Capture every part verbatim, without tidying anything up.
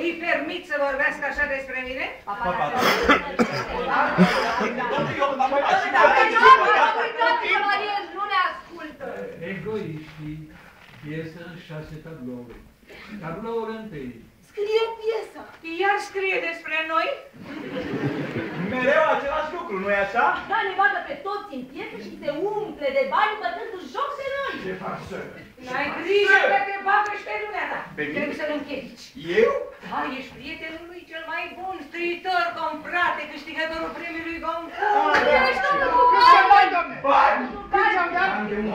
îi permit să vorbească așa despre mine? Nu ne ascultă! Egoiștii, piesă în șase tablouri. Tabloul întâi. Scrie piesa. Iar scrie despre noi? Mereu același lucru, nu-i așa? Da, ne bagă pe toți în piesă și se umple de bani bătând în joc de noi. Ce faci, să? N-ai grijă că te bagă și pe dumneata. Trebuie să-l încherici. Eu? Da, ești prietenul lui cel mai bun, scriitor, comprate, câștigătorul premiului Goncourt. Ești domnul Ce bani, doamne? Bani? Cât ți-am dat?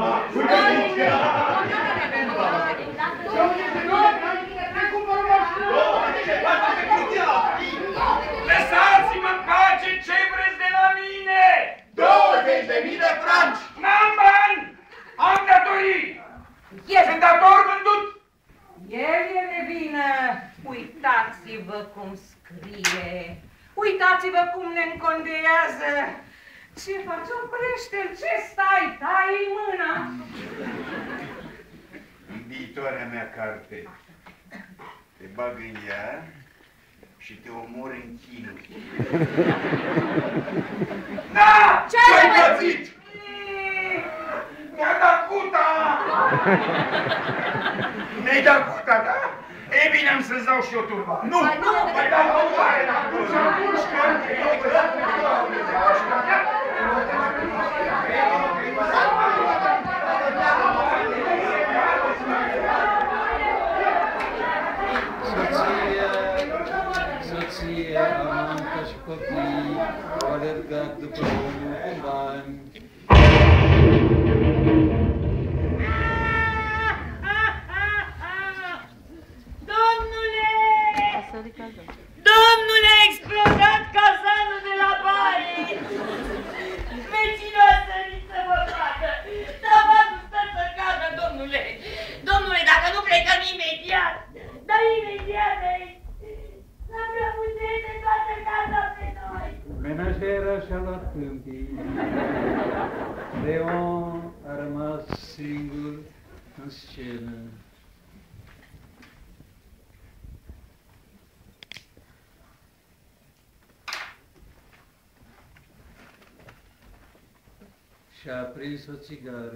Lăsați-mă în pace, ce vreți de la mine? douăzeci de mii de franci! N-am bani! Am datorii! Sunt dator vândut! El e de vină. Uitați-vă cum scrie. Uitați-vă cum ne încondeiază. Ce faci? Oprește-l! Ce stai? Tai-i mâna! În viitoarea mea carte te bag în ea și te omor în chinuri. Da! Ce-ai pățit? Mi-a dat cuta! Mi-ai dat cuta, da? E bine, am să-ți dau și eu turba. Nu! Mai dau o mare, dar nu să Soție, amantă și copii au alergat după omul cu bani. Domnule! Domnule, a explodat cazanul de la Bari! Vecinul a sărit să vă facă! Tavanul stă să cadă, domnule! Domnule, dacă nu plecăm imediat! Dar imediat aici! N-am prea putere de toată casa pe noi! Menajera și-a luat câmpii. Leon a rămas singur în scenă. Și-a aprins o țigară.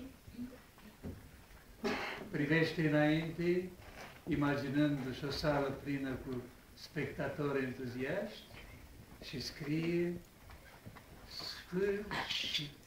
Privește înainte, imaginându-și o sală plină cu spectatori entuziaști și scrie sfârșit.